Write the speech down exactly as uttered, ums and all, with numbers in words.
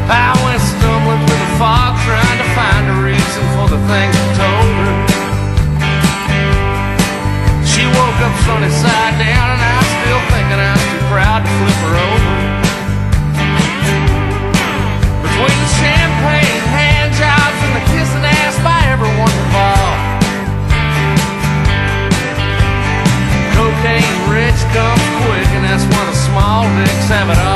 I went stumbling through the fog, trying to find a reason for the things I told her. She woke up sunny side down, and I'm still thinking I was too proud to flip her over. Between the champagne hand jobs and the kissing ass by everyone involved, cocaine rich comes quick, and that's why the small dicks have it all.